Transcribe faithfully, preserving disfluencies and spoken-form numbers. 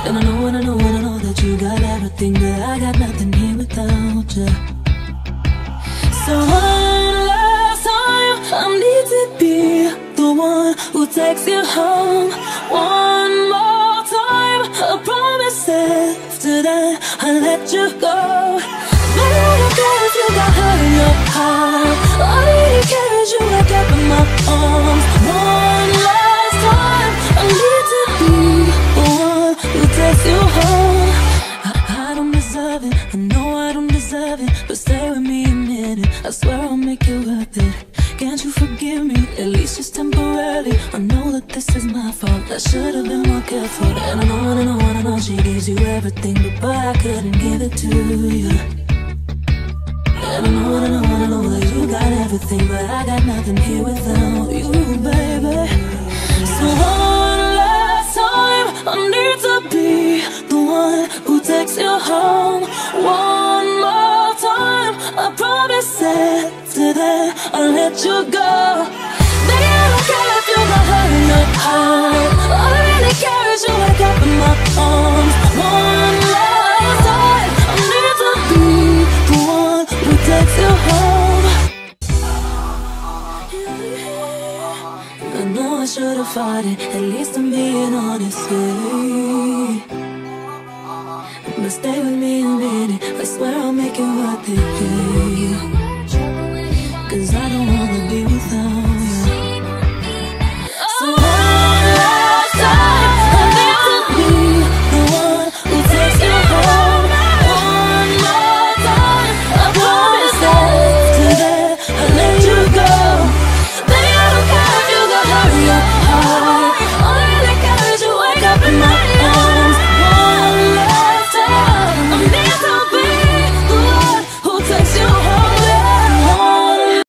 And I know, and I know, and I know that you got everything, but I got nothing here without you. So one last time, I need to be the one who takes you home. One more time, I promise after that I'll let you go. But I don't care if you got hurt in your heart. All I really care is you wake up in my arms. One last time, I need to be the one who takes you home. I, I don't deserve it, I know I don't deserve it, but stay with me a minute, I swear I'll make it worth it. Can't you forgive me, at least just temporarily? I know that this is my fault, I should have been more careful. And I know, and I know, and I know she gives you everything, but boy, I couldn't give it to you. And I know, and I know, and I know that you got everything, but I got nothing here without you, baby. So one last time, I need to be the one who takes you home. One more time, I promise after that I'll let you go. Baby, I don't care if you got hurt in your heart. All I really care is you wake up in my arms. One last time, I need to be the one who takes you home. I know I should have fought it, at least I'm being honest, yeah. But stay with me a minute, I swear I'll make it worth it, yeah.